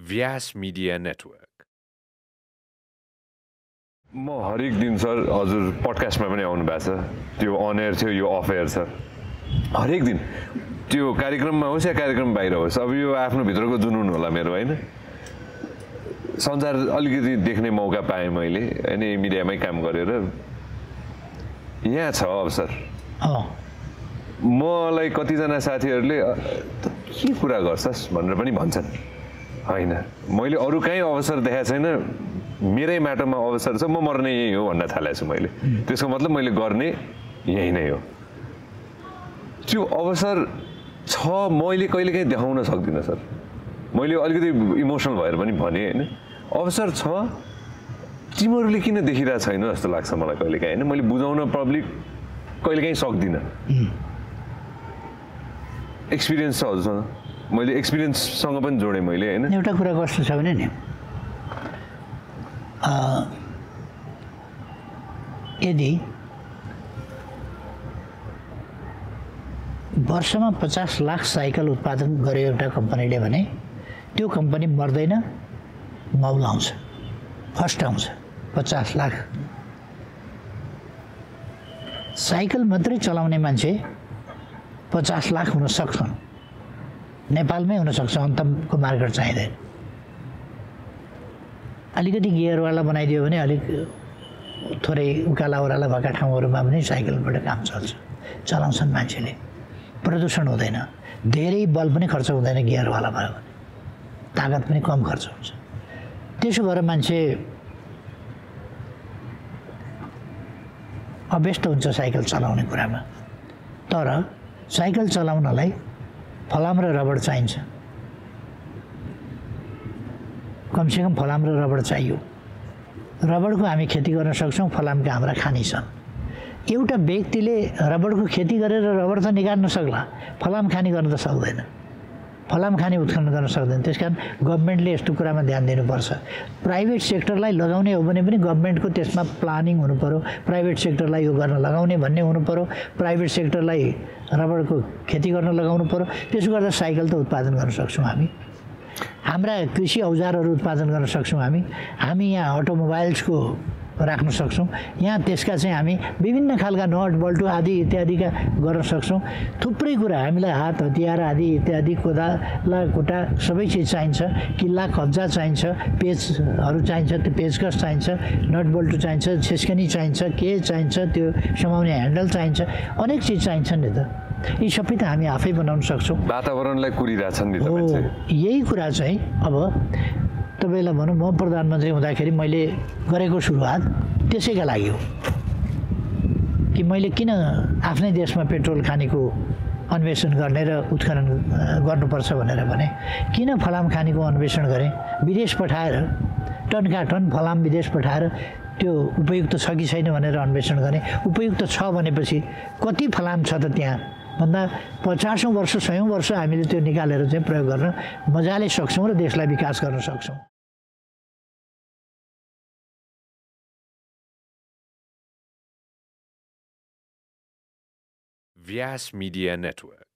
व्यास media network. म हरेक दिन सर हजुर पडकास्टमा पनि आउनु भएको छ, त्यो अन एयर थियो, यो अफ एयर छ। हरेक दिन त्यो कार्यक्रममा होस् या कार्यक्रम बाहिर होस्, अब यो आफ्नो भित्रको जुनुन होला मेरो, होइन? संसार अलिकति देख्ने मौका पाएँ मैले, होइन? मिडियामै काम गरेर यहाँ छ अवसर। मलाई कतिजना साथीहरूले के कुरा गर्छस् भनेर पनि भन्छन्, होइन? मैले अरू कहीँ अवसर देखाएको छैन, मेरै माटोमा अवसर छ, म मर्ने यही हो भन्न थालेको छु मैले। त्यसको मतलब मैले गर्ने यही नै हो। त्यो अवसर छ, मैले कहिलेकाहीँ देखाउन सक्दिनँ सर। मैले अलिकति इमोसनल भएर पनि भने, होइन? अवसर छ, तिमीहरूले किन देखिरहेको छैन जस्तो लाग्छ मलाई कहिलेकाहीँ, होइन? मैले बुझाउन पब्लिक कहिलेकाहीँ सक्दिनँ। एक्सपिरियन्स छ हजुरसँग, मैले एक्सपिरियन्ससँग पनि जोडेँ मैले, होइन? एउटा कुरा कस्तो छ भने नि, यदि वर्षमा 50 लाख साइकल उत्पादन गर्यो एउटा कम्पनीले भने त्यो कम्पनी मर्दैन, मौल आउँछ, फर्स्ट आउँछ। 50 लाख साइकल मात्रै चलाउने मान्छे 50 लाख हुन सक्छन्, नेपालमै हुन सक्छ, अन्तको मार्केट चाहिँदैन। अलिकति गियरवाला बनाइदियो भने अलिक थोरै उकाला ओह्राला भएका ठाउँहरूमा पनि साइकलबाट काम चल्छ, चलाउँछन् मान्छेले, प्रदूषण हुँदैन, धेरै बल पनि खर्च हुँदैन गियरवाला भयो भने, तागत पनि कम खर्च हुन्छ। त्यसो भएर मान्छे अभ्यस्त हुन्छ साइकल चलाउने कुरामा। तर साइकल चलाउनलाई फलाम र रबड चाहिन्छ, कमसेकम फलाम र रबड चाहियो। रबडको हामी खेती गर्न सक्छौँ, फलामका हाम्रा खानी छन्। एउटा व्यक्तिले रबडको खेती गरेर रबड त निकाल्न सक्ला, फलाम खानी गर्न त सक्दैन, फलाम खानी उत्खनन गर्न सक्दैन। त्यसकारण गभर्मेन्टले यस्तो कुरामा ध्यान दिनुपर्छ। प्राइभेट सेक्टरलाई लगाउने हो भने पनि गभर्मेन्टको त्यसमा प्लानिङ हुनु पर्यो, प्राइभेट सेक्टरलाई यो गर्न लगाउने भन्ने हुनु पर्यो, प्राइभेट सेक्टरलाई रबडको खेती गर्न लगाउनु पर्यो। त्यसो गर्दा साइकल त उत्पादन गर्न सक्छौँ हामी, हाम्रा कृषि औजारहरू उत्पादन गर्न सक्छौँ हामी यहाँ अटोमोबाइल्सको राख्न सक्छौँ, यहाँ त्यसका चाहिँ हामी विभिन्न खालका नट बल्टु आदि इत्यादिका गर्न सक्छौँ। थुप्रै कुरा हामीलाई हात हतियार आदि इत्यादि, कोदाला कोटा सबै चिज चाहिन्छ, किल्ला कब्जा चाहिन्छ, पेजहरू चाहिन्छ, त्यो पेचकस चाहिन्छ, नट बल्टु चाहिन्छ, छेस्कनी चाहिन्छ, के चाहिन्छ, त्यो समाउने ह्यान्डल चाहिन्छ, अनेक चिज चाहिन्छ नि त। यी सबै त हामी आफै बनाउन सक्छौँ। वातावरणलाई कुरिरहेछन् नि त मान्छे। यही कुरा चाहिँ अब तपाईँलाई भनौँ, म प्रधानमन्त्री हुँदाखेरि मैले गरेको सुरुवात त्यसैका लागि हो कि मैले किन आफ्नै देशमा पेट्रोल खानीको अन्वेषण गर्ने र उत्खनन गर्नुपर्छ भनेर भने, किन फलाम खानीको अन्वेषण गरेँ, विदेश पठाएर टनका टन फलाम विदेश पठाएर त्यो उपयुक्त छ कि छैन भनेर अन्वेषण गरेँ। उपयुक्त छ भनेपछि कति फलाम छ त त्यहाँ भन्दा 50औं वर्ष 100औं वर्ष हामीले त्यो निकालेर चाहिँ प्रयोग गर्न मजाले सक्छौँ र देशलाई विकास गर्न सक्छौँ। Vyas media network.